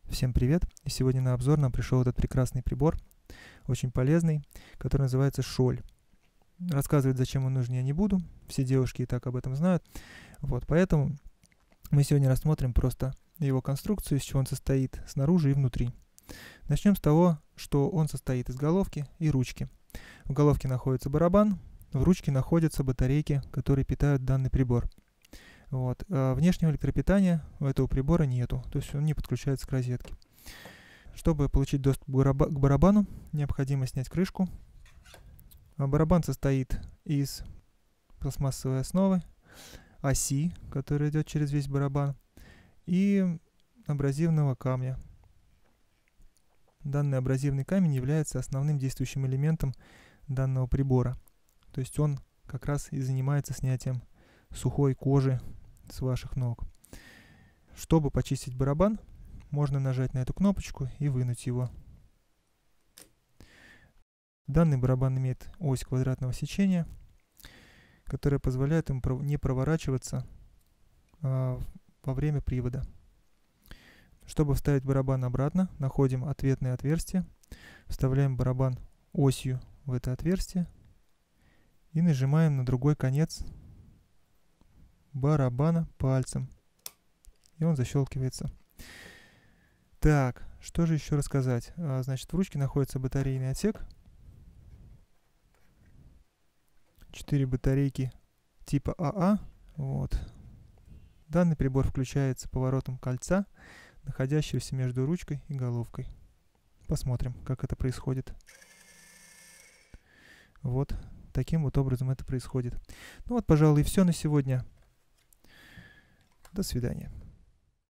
Всем привет! И сегодня на обзор нам пришел этот прекрасный прибор, очень полезный, который называется Шоль. Рассказывать, зачем он нужен, я не буду, все девушки и так об этом знают. Поэтому мы сегодня рассмотрим просто его конструкцию, из чего он состоит снаружи и внутри. Начнем с того, что он состоит из головки и ручки. В головке находится барабан, в ручке находятся батарейки, которые питают данный прибор. Внешнего электропитания у этого прибора нету, то есть он не подключается к розетке. Чтобы получить доступ к барабану, необходимо снять крышку. Барабан состоит из пластмассовой основы, оси, которая идет через весь барабан, и абразивного камня. Данный абразивный камень является основным действующим элементом данного прибора. То есть он как раз и занимается снятием сухой кожи с ваших ног. Чтобы почистить барабан, можно нажать на эту кнопочку и вынуть его. Данный барабан имеет ось квадратного сечения, которая позволяет ему не проворачиваться во время привода. Чтобы вставить барабан обратно, находим ответное отверстие, вставляем барабан осью в это отверстие и нажимаем на другой конец барабана пальцем, и он защелкивается. Так, что же еще рассказать? Значит, в ручке находится батарейный отсек. 4 батарейки типа АА. Данный прибор включается поворотом кольца, находящегося между ручкой и головкой. Посмотрим, как это происходит. Таким образом это происходит. Пожалуй, и все на сегодня. До свидания.